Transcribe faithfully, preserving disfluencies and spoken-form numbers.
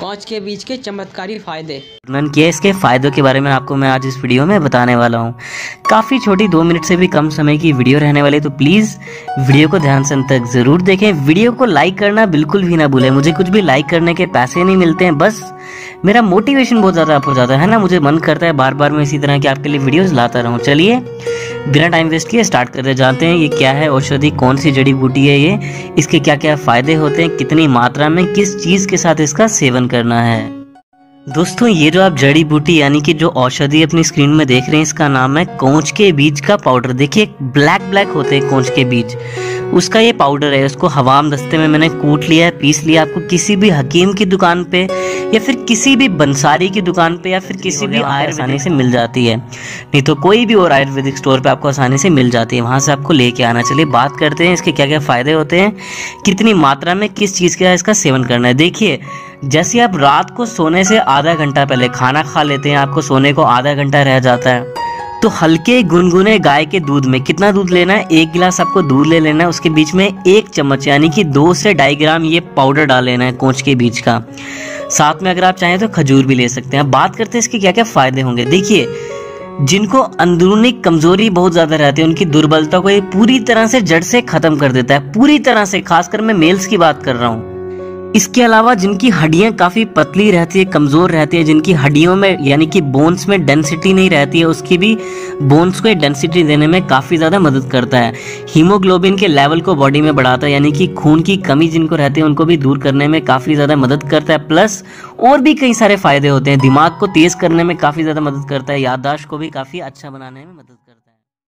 कौच के बीज के चमत्कारी फायदे। वर्णन किया इसके फायदों के बारे में आपको मैं आज इस वीडियो में बताने वाला हूँ। काफ़ी छोटी दो मिनट से भी कम समय की वीडियो रहने वाली, तो प्लीज़ वीडियो को ध्यान से अंत तक ज़रूर देखें। वीडियो को लाइक करना बिल्कुल भी ना भूलें। मुझे कुछ भी लाइक करने के पैसे नहीं मिलते हैं, बस मेरा मोटिवेशन बहुत ज़्यादा अप हो जाता है ना, मुझे मन करता है बार बार मैं इसी तरह की आपके लिए वीडियोज़ लाता रहूँ। चलिए बिना टाइम वेस्ट किए स्टार्ट करते जानते हैं ये क्या है औषधि, कौन सी जड़ी बूटी है ये, इसके क्या क्या फ़ायदे होते हैं, कितनी मात्रा में, किस चीज़ के साथ इसका सेवन करना है। दोस्तों ये जो आप जड़ी बूटी यानी कि जो औषधि अपनी स्क्रीन में देख रहे हैं, इसका नाम है कौच के बीज का पाउडर। देखिए ब्लैक ब्लैक होते हैं कौच के बीज, उसका ये पाउडर है। उसको हवाम दस्ते में मैंने कूट लिया है, पीस लिया। आपको किसी भी हकीम की दुकान पे या फिर किसी भी बंसारी की दुकान पे या फिर किसी भी आसानी से मिल जाती है, नहीं तो कोई भी और आयुर्वेदिक स्टोर पे आपको आसानी से मिल जाती है, वहाँ से आपको लेके आना। चलिए बात करते हैं इसके क्या क्या फ़ायदे होते हैं, कितनी मात्रा में किस चीज़ का इसका सेवन करना है। देखिए जैसे आप रात को सोने से आधा घंटा पहले खाना खा लेते हैं, आपको सोने को आधा घंटा रह जाता है, तो हल्के गुनगुने गाय के दूध में कितना दूध लेना है, एक गिलास आपको दूध ले लेना है, उसके बीच में एक चम्मच यानी कि दो से ढाई ग्राम ये पाउडर डाल लेना है कौच के बीज का। साथ में अगर आप चाहें तो खजूर भी ले सकते हैं। बात करते हैं इसके क्या क्या फायदे होंगे। देखिए जिनको अंदरूनी कमजोरी बहुत ज्यादा रहती है, उनकी दुर्बलता को ये पूरी तरह से जड़ से खत्म कर देता है, पूरी तरह से। खासकर मैं मेल्स की बात कर रहा हूँ। इसके अलावा जिनकी हड्डियां काफ़ी पतली रहती है, कमज़ोर रहती है, जिनकी हड्डियों में यानी कि बोन्स में डेंसिटी नहीं रहती है, उसकी भी बोन्स को डेंसिटी देने में काफ़ी ज़्यादा मदद करता है। हीमोग्लोबिन के लेवल को बॉडी में बढ़ाता है, यानी कि खून की कमी जिनको रहती है उनको भी दूर करने में काफ़ी ज़्यादा मदद करता है। प्लस और भी कई सारे फ़ायदे होते हैं। दिमाग को तेज़ करने में काफ़ी ज़्यादा मदद करता है, याददाश्त को भी काफ़ी अच्छा बनाने में मदद